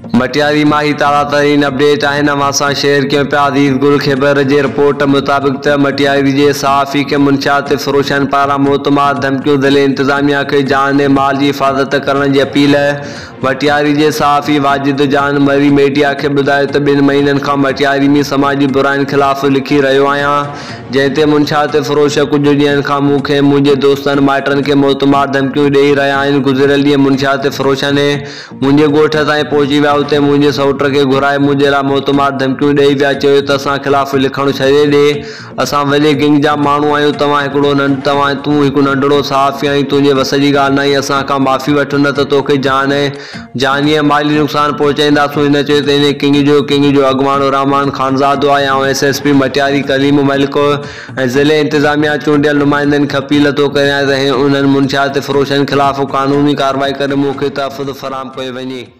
मटियारी मां ही ताज़ातरीन अपडेट आहिनि। असां शेयर कयूं पिया अज़ीज़ गुल ख़ैबर जे रिपोर्ट मुताबिक़ त मटियारी जे सहाफ़ी खे मुनशियात फ़रोशनि पारां मोतमार धमकियूं। ज़िले इंतिज़ामिया खे जान ऐं माल जी हिफ़ाज़त करण जी अपील। मटियारी जे सहाफ़ी वाजिद जान मरी मीडिया खे ॿुधायो त 2 महीननि खां मटियारी में समाजी बुराइनि ख़िलाफ़ु लिखी रहियो आहियां, जंहिं ते मुनशियात फ़रोश कुझु ॾींहंनि खां मूंखे मुंहिंजे दोस्तनि माइटनि खे मोतमार धमकियूं ॾेई रहिया आहिनि। गुज़िरियल ॾींहुं मुनशियात फ़रोशनि मुंहिंजे ॻोठ ताईं पहुची विया। उते मुंहिंजे सौट खे घुराए मुंहिंजे लाइ मोतमार धमकियूं ॾेई विया। चयो त असां ख़िलाफ़ु लिखणु छॾे ॾे, असां वॾे गैंग जा माण्हू आहियूं, तूं हिकु नंढड़ो सहाफ़ी आहीं, तुंहिंजे वस जी ॻाल्हि न आहे। असां खां माफ़ी वठ, न त तोखे जानी ऐं माली नुक़सानु पहुचाईंदासूं। हिन चयो त इन किंग जो अॻवानो रहमान ख़ानज़ादो आहे ऐं SSP मटियारी कलीम मलिक ऐं ज़िले इंतिज़ामिया चूंडियल नुमाइंदनि खे अपील थो कयां त उन्हनि मुनशियात फ़रोशनि ख़िलाफ़ु क़ानूनी कार्रवाई करे मूंखे तहफ़्फ़ुज़ फ़राहम कयो वञे।